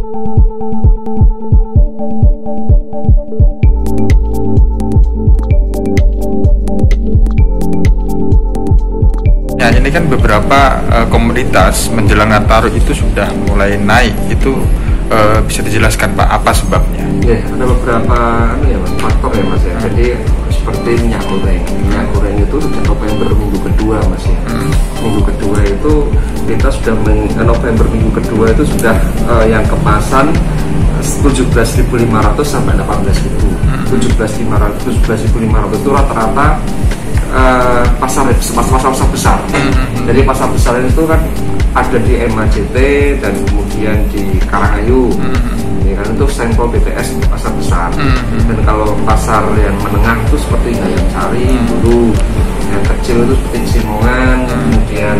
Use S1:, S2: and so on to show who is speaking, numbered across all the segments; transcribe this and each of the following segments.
S1: Ya, ini kan beberapa komoditas menjelang Nataru itu sudah mulai naik. Itu bisa dijelaskan Pak, apa sebabnya?
S2: Ya, ada beberapa faktor ya Mas ya. Jadi seperti minyak goreng itu sudah November minggu kedua Mas ya. Minggu kedua itu kita sudah November minggu kedua itu sudah yang kemasan 17.500 sampai 18.000. 17.500 itu rata-rata pasar besar. Jadi pasar besar itu kan ada di MAJT dan kemudian di Karangayu. Ya kan, itu sampel BTS untuk pasar besar. Dan kalau pasar yang menengah itu seperti Gayam Sari dulu, yang kecil itu seperti Simongan, kemudian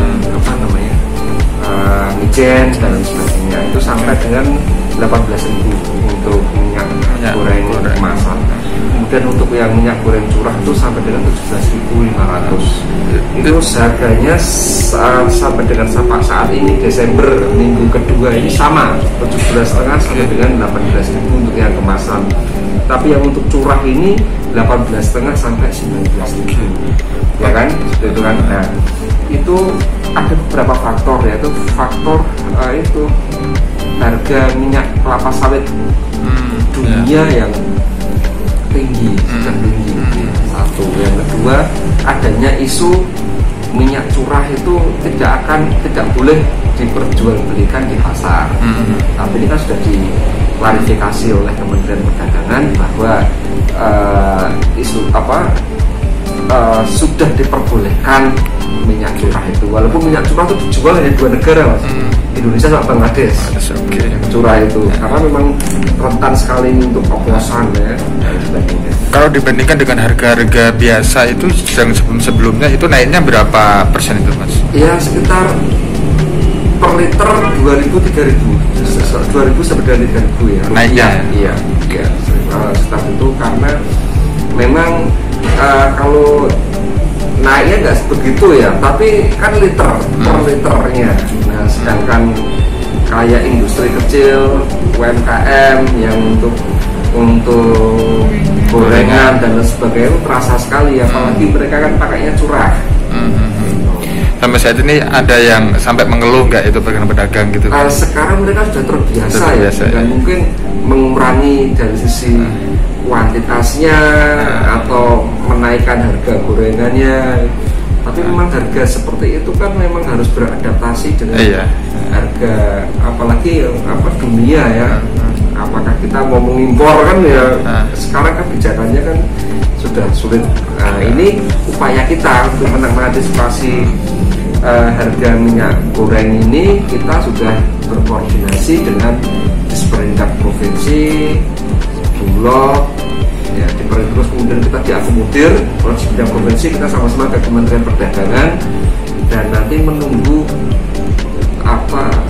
S2: Mijen dan lain sebagainya, itu sampai dengan 18.000 untuk minyak goreng kemasan. Kemudian untuk yang minyak goreng curah itu sampai dengan 17.500. Itu harganya sampai dengan saat ini Desember minggu kedua ini sama 17,5 sampai dengan 18.000 untuk yang kemasan. Tapi yang untuk curah ini 18,5 sampai 19.000. Ya kan? Seperti itu kan. Nah, itu ada beberapa faktor, yaitu faktor itu harga minyak kelapa sawit dunia yang tinggi, sudah tinggi. Satu, yang kedua adanya isu minyak curah itu tidak boleh diperjualbelikan di pasar. Tapi ini kan sudah diklarifikasi oleh Kementerian Perdagangan bahwa sudah diperbolehkan minyak curah itu, walaupun minyak curah itu dijual hanya 2 negara Mas, Indonesia sama Bangladesh. Curah itu karena memang rentan sekali untuk oplosan ya dan sebagainya.
S1: Kalau dibandingkan dengan harga-harga biasa itu yang sebelumnya itu naiknya berapa persen itu Mas?
S2: Ya sekitar per liter 2.000-3.000, 2.000 sampai 3.000 ya.
S1: Naiknya?
S2: Iya. Setelah itu karena memang kalau naiknya nggak begitu ya, tapi kan liter per liternya. Nah, sedangkan kayak industri kecil, UMKM yang untuk gorengan dan sebagainya itu terasa sekali, apalagi mereka kan pakainya curah.
S1: Sampai saat ini ada yang sampai mengeluh nggak itu pedagang gitu?
S2: Sekarang mereka sudah terbiasa ya, dan mungkin mengurangi dari sisi kuantitasnya atau menaikkan harga gorengannya. Tapi memang harga seperti itu kan memang harus beradaptasi dengan harga, apalagi dunia ya. Apakah kita mau mengimpor kan ya, sekarang kan kebijakannya kan sudah sulit. Ini upaya kita untuk mengantisipasi harga minyak goreng ini, kita sudah berkoordinasi dengan Disperindak Provinsi, Bulog, ya, terus kemudian kita diakomodir oleh Disperindak Provinsi, kita sama-sama ke Kementerian Perdagangan dan nanti menunggu